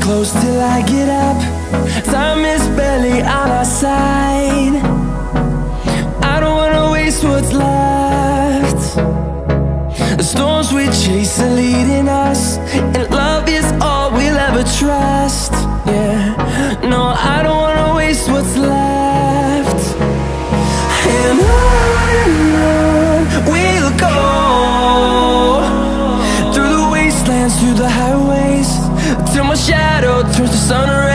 close till I get up. Time is barely on our side. I don't wanna waste what's left. The storms we chase are leading us, and love is all we'll ever trust. Yeah, no, I don't wanna waste what's left. And on we'll go, through the wastelands, through the highways, till my shadow turns to sun rays.